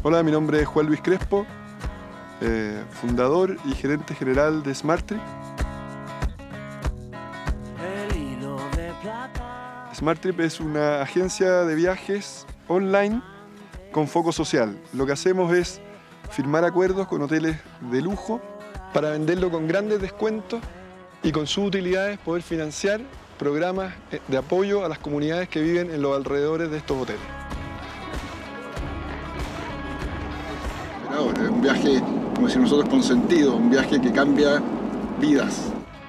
Hola, mi nombre es Juan Luis Crespo, fundador y gerente general de Smarttrip. Smarttrip es una agencia de viajes online con foco social. Lo que hacemos es firmar acuerdos con hoteles de lujo para venderlo con grandes descuentos y con sus utilidades poder financiar programas de apoyo a las comunidades que viven en los alrededores de estos hoteles. Es un viaje, como decimos nosotros, con sentido, un viaje que cambia vidas.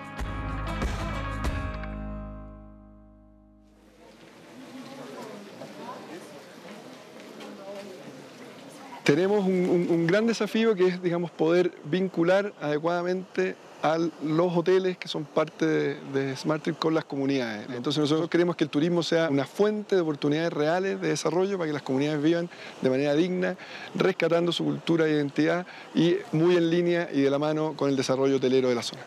Tenemos un gran desafío que es, digamos, poder vincular adecuadamente a los hoteles que son parte de Smarttrip con las comunidades. Entonces nosotros queremos que el turismo sea una fuente de oportunidades reales de desarrollo para que las comunidades vivan de manera digna, rescatando su cultura e identidad y muy en línea y de la mano con el desarrollo hotelero de la zona.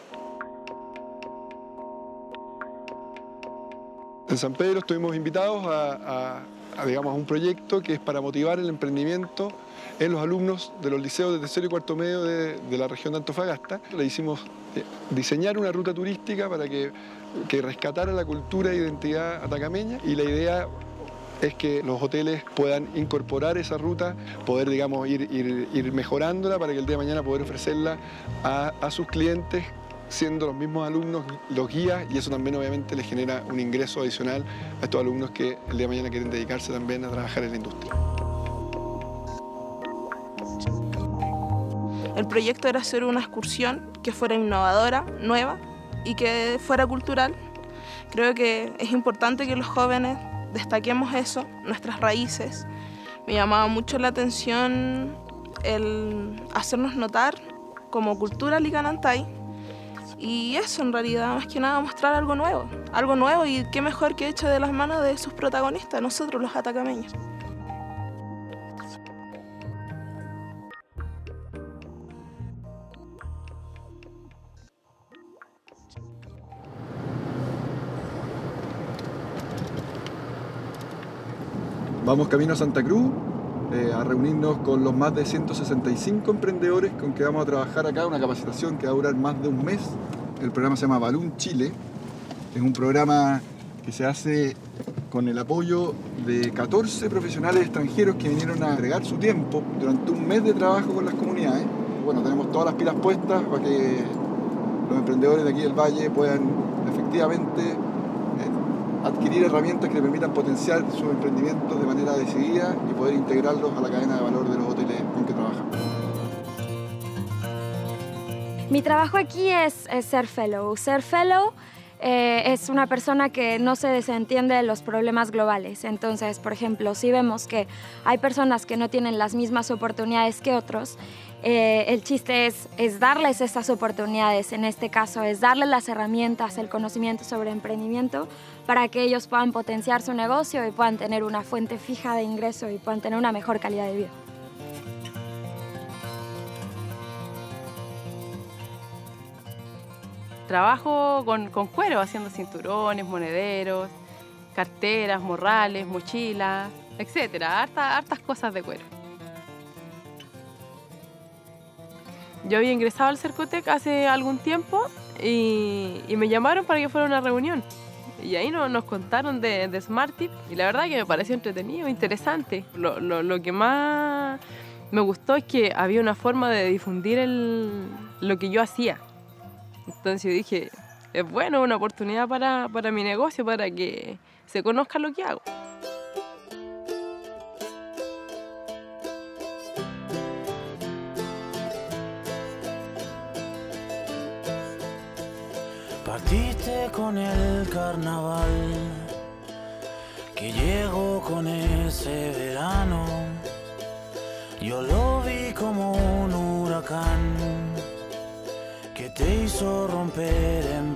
En San Pedro estuvimos invitados a un proyecto que es para motivar el emprendimiento en los alumnos de los liceos de tercero y cuarto medio de la región de Antofagasta. Le hicimos diseñar una ruta turística para que rescatara la cultura e identidad atacameña, y la idea es que los hoteles puedan incorporar esa ruta, poder, digamos, ir mejorándola para que el día de mañana poder ofrecerla a sus clientes, siendo los mismos alumnos los guías, y eso también obviamente les genera un ingreso adicional a estos alumnos que el día de mañana quieren dedicarse también a trabajar en la industria. El proyecto era hacer una excursión que fuera innovadora, nueva y que fuera cultural. Creo que es importante que los jóvenes destaquemos eso, nuestras raíces. Me llamaba mucho la atención el hacernos notar como cultura licanantay. Y eso, en realidad, más que nada, mostrar algo nuevo, y qué mejor que hecho de las manos de sus protagonistas, nosotros los atacameños. Vamos camino a Santa Cruz a reunirnos con los más de 165 emprendedores con que vamos a trabajar acá, una capacitación que va a durar más de un mes. El programa se llama Balloon Chile. Es un programa que se hace con el apoyo de 14 profesionales extranjeros que vinieron a agregar su tiempo durante un mes de trabajo con las comunidades. Bueno, tenemos todas las pilas puestas para que los emprendedores de aquí del Valle puedan efectivamente adquirir herramientas que le permitan potenciar sus emprendimientos de manera decidida y poder integrarlos a la cadena de valor de los hoteles con que trabajan. Mi trabajo aquí es ser fellow. Ser fellow es una persona que no se desentiende de los problemas globales. Entonces, por ejemplo, si vemos que hay personas que no tienen las mismas oportunidades que otros, el chiste es darles esas oportunidades. En este caso es darles las herramientas, el conocimiento sobre emprendimiento para que ellos puedan potenciar su negocio y puedan tener una fuente fija de ingreso y puedan tener una mejor calidad de vida. Trabajo con cuero, haciendo cinturones, monederos, carteras, morrales, mochilas, etc. Hartas cosas de cuero. Yo había ingresado al Cercotec hace algún tiempo y me llamaron para que fuera a una reunión. Y ahí nos contaron de Smarttrip y la verdad que me pareció entretenido, interesante. Lo que más me gustó es que había una forma de difundir lo que yo hacía. Entonces yo dije, es bueno, una oportunidad para mi negocio, para que se conozca lo que hago. Partiste con el carnaval, que llegó con ese verano. Yo lo vi como un huracán que te hizo romper en